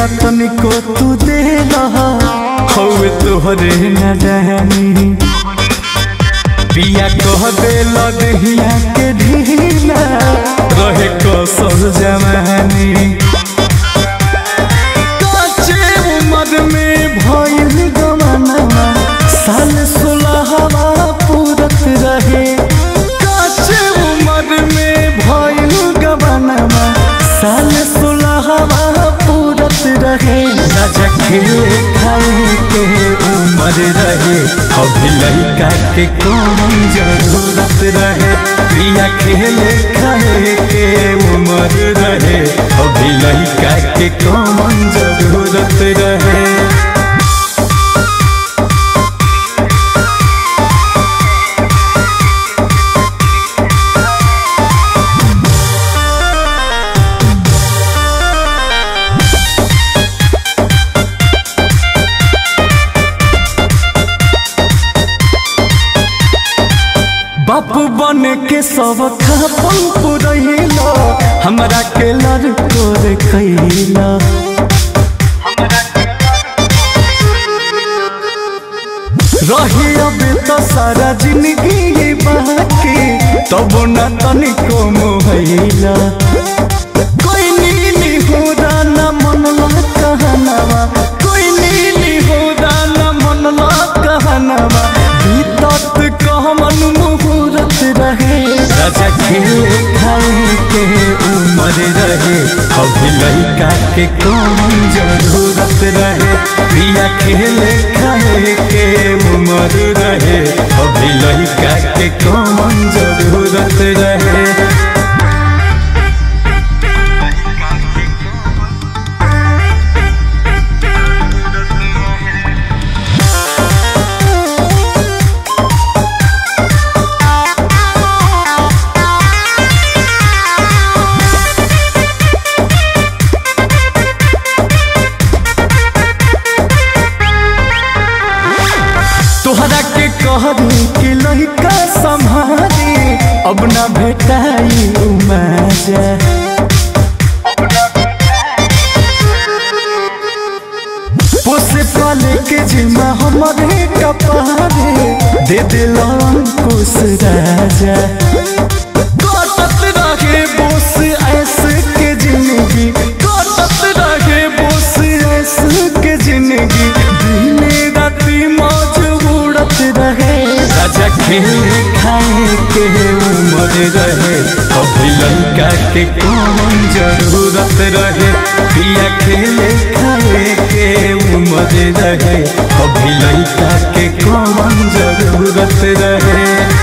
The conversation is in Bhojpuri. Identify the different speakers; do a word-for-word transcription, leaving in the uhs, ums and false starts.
Speaker 1: ना तनिको तू दे हवे तोहरे न जानी पिया कह दे लदहिया के ढीला रहे कसर जमानी काचे उम्र में भइल गमना साल सोलहवा पूरत रहे काचे उम्र में भइल गमना साल सोलहवा पूरत रहे राजा खेले खाए के उम्र रहे अभी लड़का के कौन जरूरत रहे प्रिया खेले खाए के उम्र रहे अभी लड़का के कौन जरूरत रहे। बापू बन के सब खापन पुरैला हमरा के लड़को रे कैला रही अब तो सारा जिंदगी बाकी तब न तनिको मोहैला कोई नीली होदा न मनला कहनावा कोई नीली होदा न मनला कहनावा बीतत कहमन मुहूर्त रहे राजा खेले खाए के उम्र रहे अभी लड़का के कौन जरूरत रहे प्रिया खेले खाए के उम्र रहे अभी लड़का के कौन जरूरत रहे। तोहरा के कहनी कि लड़का संभाली अब न भेटाई मजा पोसे पाले के जिम्मा हमारे कपारे दे दिल अंकुश राजा कटत रहे बोस ऐसे के जिंदगी कटत रहे बोस ऐसे के जिंदगी दिने राती मौज उड़त रहे राजा खेले खाए के उम्र रहे अभी लड़का के कौन जरूरत रहे पिया खेले खाए के उम्र रहे अभी लड़का के कौन जरूरत रहे।